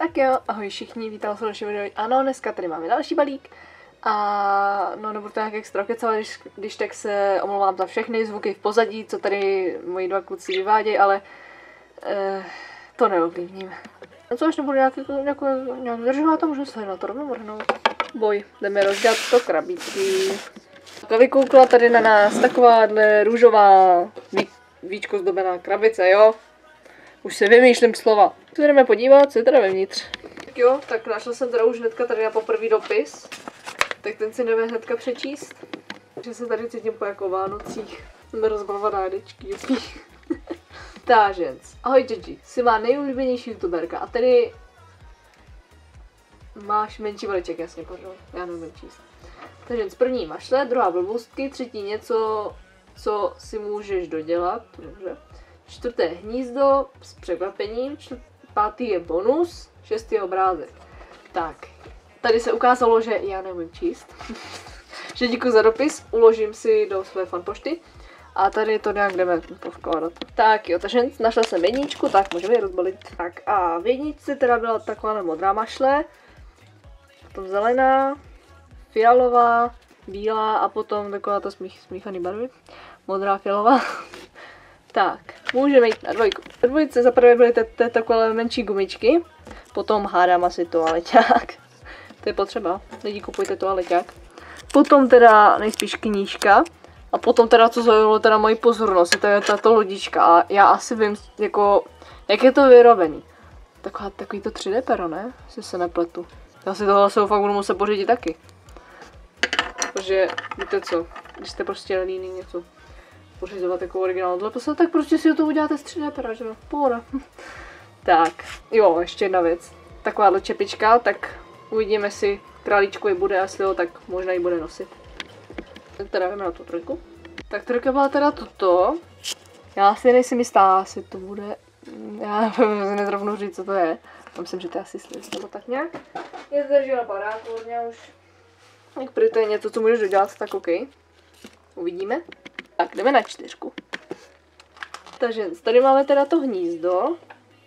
Tak jo, ahoj všichni, vítám vás v dalším videu. Ano, dneska tady máme další balík. A no, nebudu to nějak extra kecat, ale když tak se omlouvám za všechny zvuky v pozadí, co tady moji dva kluci vyvádějí, ale to neovlivním. No co, až nebudu nějak zdržovat, to můžu se na to rovnou vrhnout. Boj, jdeme rozdělat to krabičky. Tak vykoukla tady na nás takováhle růžová víčko zdobená krabice, jo? Už se vymýšlím slova. Se jdeme podívat, co je teda vevnitř. Tak jo, tak našla jsem teda už hnedka tady na poprvý dopis. Tak ten si jdeme hnedka přečíst. Že se tady cítím po jako Vánocích. Jsem rozbalovaná dečky. Táženc. Ahoj Gigi, jsi má nejulíbenější youtuberka a tedy máš menší veliček, jasně, pardon, já nevím číst. Táženc, první mašle, druhá blbostky, třetí něco, co si můžeš dodělat, dobře. Čtvrté hnízdo s překvapením, pátý je bonus, šestý je obrázek. Tak, tady se ukázalo, že já neumím číst. Že děkuji za dopis, uložím si do své fanpošty a tady to nějak jdeme povkládat. Tak jo, takže našla jsem jedničku, tak můžeme ji rozbalit. Tak a v jedničce teda byla taková modrá mašle, potom zelená, fialová, bílá a potom taková ta smíchaný barvy, modrá, fialová. Tak, můžeme jít na dvojku. V dvojce zaprvé byly takové menší gumičky, potom hádám asi toaleťák. To je potřeba, lidi kupujte toaleťák. Potom teda nejspíš knížka. A potom teda, co zaujalo teda moji pozornost, to je tato lodička. A já asi vím, jako, jak je to vyrobený. Takový to 3D pero, ne? Jestli se nepletu. Já si tohle se fakt budu muset pořídit taky. Protože, víte co, když jste prostě líný něco pořizovat jako originál dleposel, tak prostě si to uděláte z 3D pera, že jo? Pohoda. Tak, jo, ještě jedna věc. Takováhle čepička, tak uvidíme, si králíčku je bude, jestli ho, tak možná ji bude nosit. Tak teda jdeme na tu trojku. Tak trojka byla teda toto. Já si nejsem jistá, asi to bude. Já nevím, nezrovnu říct, co to je. Myslím, že to je asi sliz, nebo tak nějak. Je zdržela baráku, hodně už. Jak prý to je něco, co můžeš dodělat, tak OK. Uvidíme. Tak, jdeme na 4. Takže tady máme teda to hnízdo.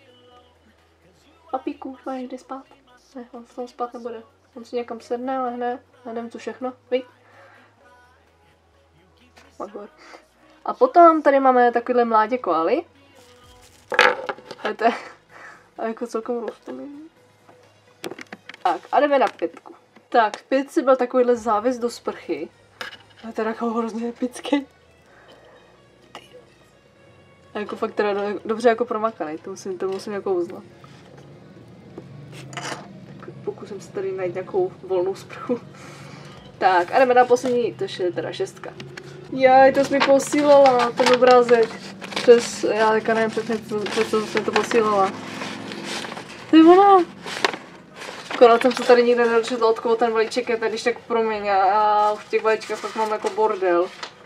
Papíku, už máš kde spát? Ne, on se tam spát nebude. On si někam sedne, lehne, nevím co všechno, víš? A potom tady máme takovýhle mládě koaly. Ale to je jako celkem rostomilý. Tak, a jdeme na 5. Tak, v 5 byl takovýhle závěs do sprchy. Ale teda jako hrozně epický. A jako fakt teda dobře jako promakaný, to musím jako uznat. Tak pokusím se tady najít nějakou volnou sprchu. Tak a jdeme na poslední, to je teda 6. Jaj, to jsi mi posílala, ten obrázek. Já teďka nevím před co jsem to posílala. To je ona. Akorát jsem se tady nikde nedočetla, od koho ten balíček je, tady když tak promiň, já už v těch balíčkách fakt mám jako bordel.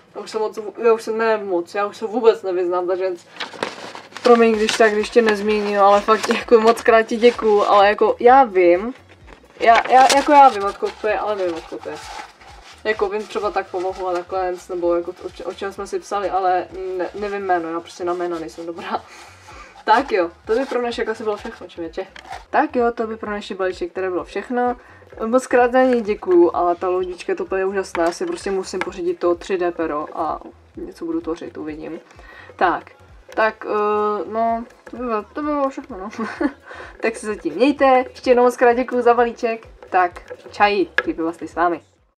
Já už se vůbec nevyznám, takže promiň, když tě nezmíním, ale fakt jako moc krát ti děkuju, ale jako já vím, já vím, odkud to je, ale nevím, odkud to je. Jako vím třeba tak pomohu a takhle, nebo jako o čem jsme si psali, ale nevím jméno, já prostě na jméno nejsem dobrá. Tak jo, to by pro dnešek asi bylo všechno, člověče. Tak jo, to by pro dnešní balíček, které bylo všechno. Moc krát za ní děkuju, ale ta lodička to je úžasná, já si prostě musím pořídit to 3D pero a něco budu tvořit, uvidím. Tak, no, to by bylo všechno, no. Tak se zatím mějte, ještě jednou moc krát děkuju za balíček, tak čají, Creepypasty s vámi.